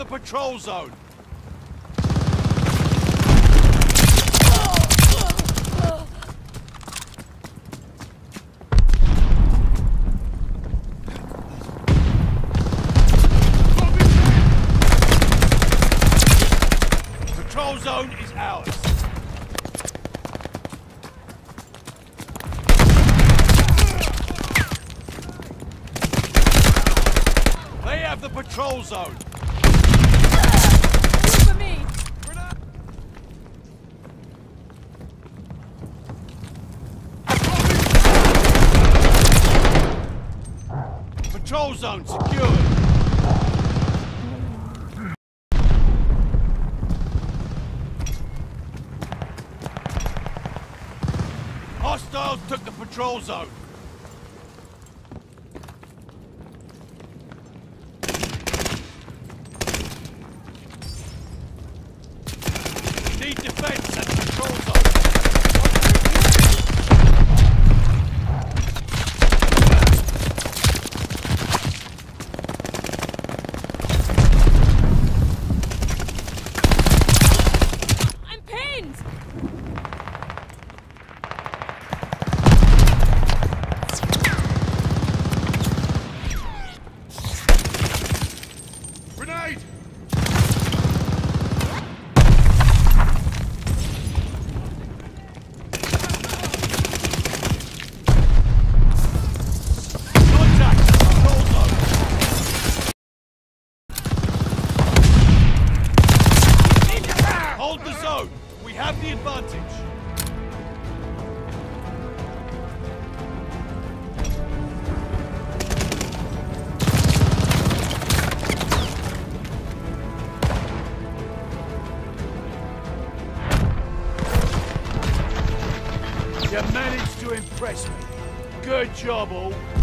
patrol zone. Patrol zone is ours. They have the patrol zone. For me. Patrol zone secured. Hostiles took the patrol zone. Need defense at the patrol zone. I'm pinned! Grenade! Contact! Patrol zone! Hold the zone! We have the advantage! You managed to impress me. Good job, all.